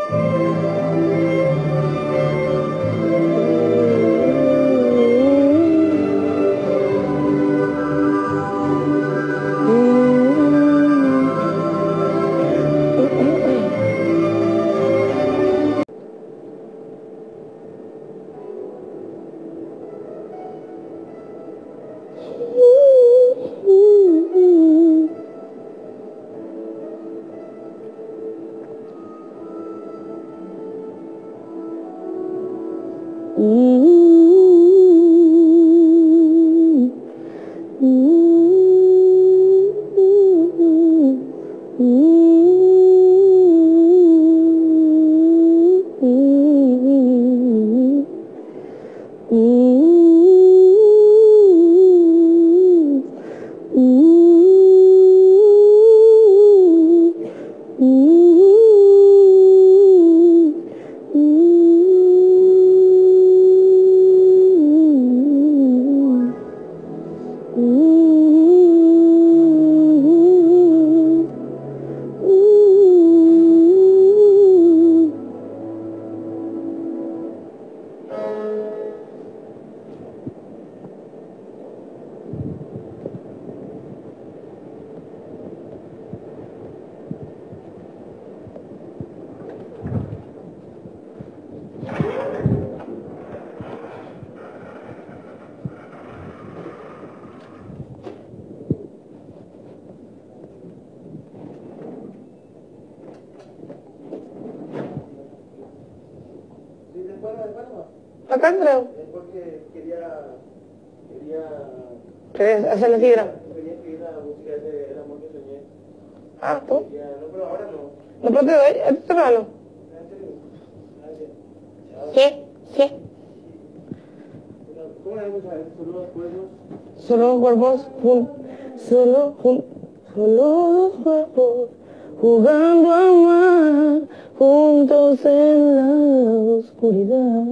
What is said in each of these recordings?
Acá creo. Es porque quería ¿Querés hacer la sidra? escribir la música de El amor que soñé. Ah, ¿tú? No, pero ahora no. No, pero te doy, a ti te regalo. ¿Qué? ¿Qué? ¿Cómo le vamos a ver? Solo dos cuerpos. Solo dos cuerpos solo dos cuerpos jugando a amar juntos en la oscuridad.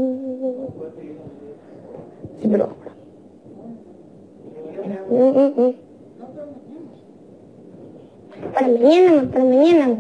Sí, pero para mañana, para mañana.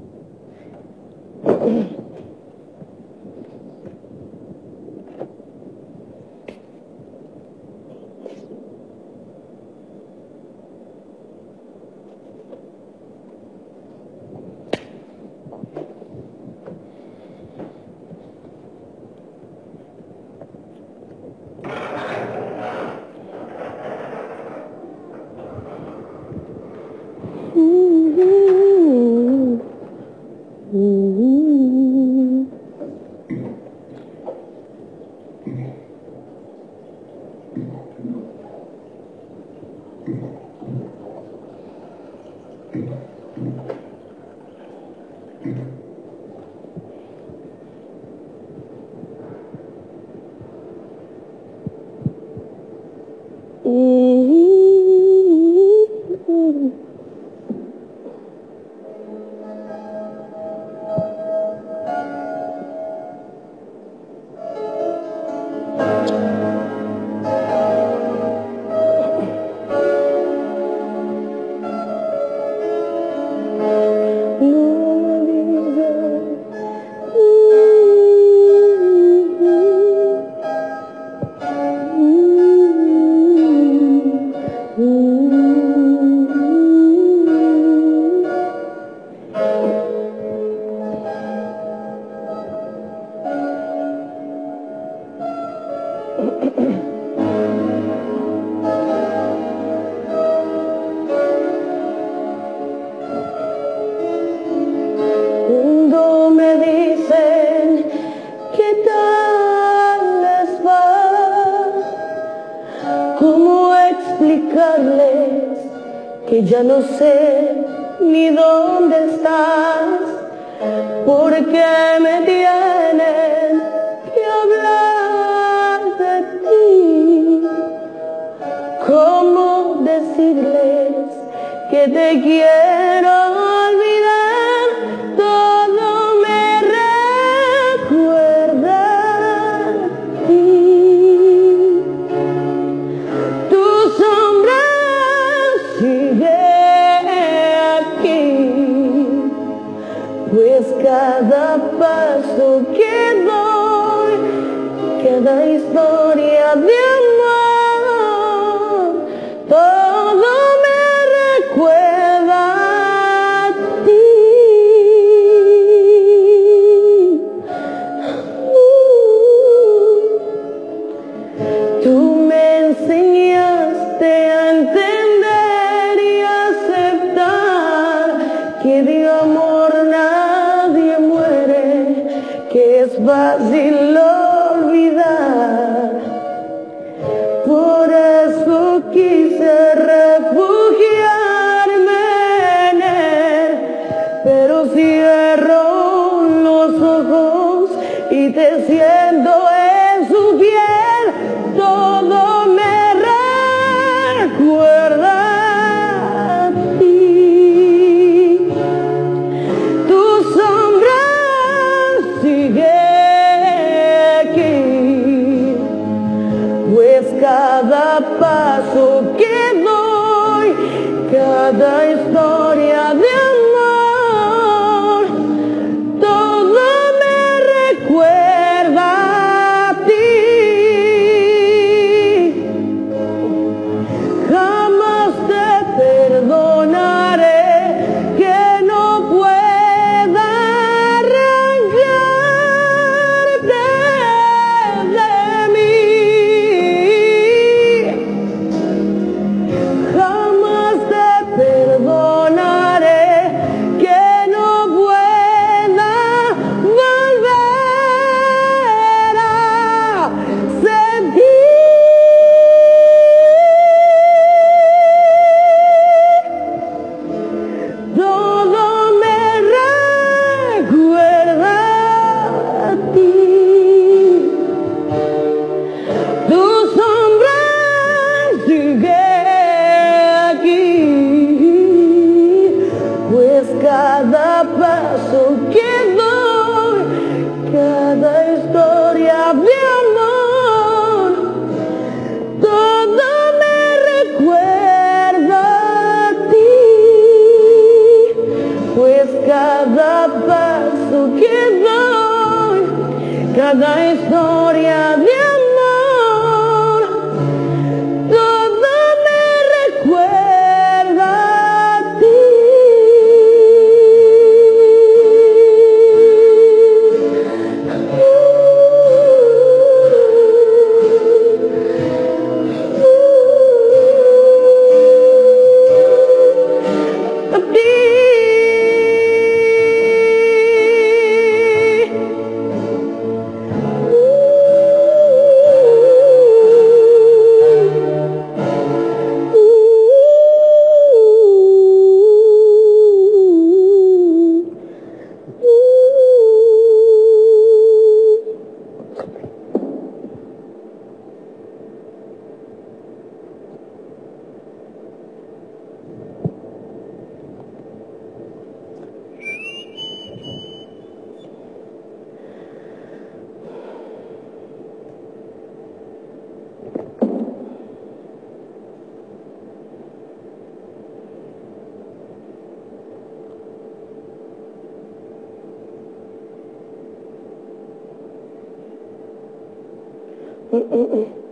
Cuando me dicen qué tal les va, ¿cómo explicarles que ya no sé ni dónde estás? Porque me tienen que hablar de ti. ¿Cómo decirles que te quiero olvidar? Todo me recuerda a ti. Tu sombra sigue aquí, pues cada paso paso que doy, cada historia de amor, todo me recuerda a ti. Tú me enseñaste a entender y aceptar que de amor nadie muere, que es fácil olvidar. Por eso quise refugiarme en él, pero cierro los ojos y te siento en su piel. Todo me recuerda a ti. Tu sombra sigue aquí, pues cada paso que doy, cada historia de amor, todo me recuerda a ti. Jamás te perdonaré que no pueda arrancarte de mí. Jamás te perdonaré que no pueda volver a sentir. Todo me recuerda a ti. Tu sombra sigue aquí, pues cada paso que doy, cada historia de amor, todo me recuerda a ti, pues cada paso que doy, cada historia de amor, todo me recuerda a ti. A ti. Mm-mm-mm.